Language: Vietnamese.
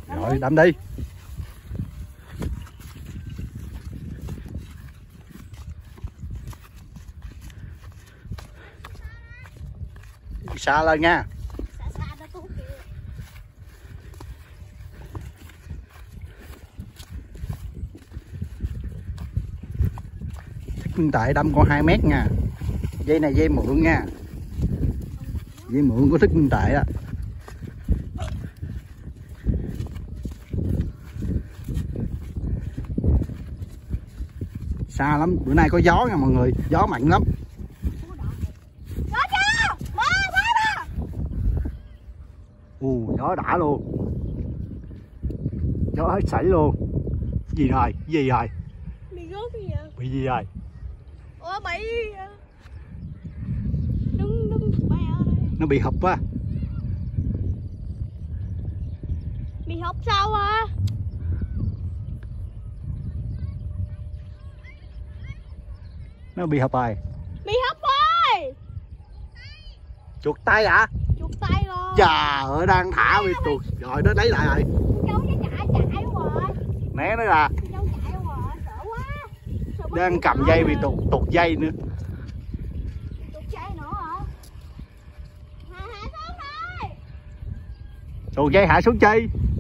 Rồi đâm đi. Xa lên nha. Hiện tại đâm con 2 mét nha. Dây này dây mượn nha. Dây mượn của thức hiện tại á. Xa lắm, bữa nay có gió nha mọi người, gió mạnh lắm. Gió đã luôn. Gió hết sảy luôn. Gì rồi? Gì rồi? Bị rớt cái gì vậy? Bị gì rồi? Ủa bị đứng bay ở đây. Nó bị hụp á. Bị hụp sao à? Nó bị hụp rồi. Bị hụp rồi. Chuột tay hả? Chuột tay rồi. Trời ơi, đang thả bị tuột rồi, nó lấy lại rồi. Cháu nó chạy rồi. Né nó ra. Cháu chạy rồi, sợ quá. Đang cầm dây bị tuột dây nữa. Tuột dây nữa hả? Hạ xuống thôi. Tuột dây hạ xuống chi?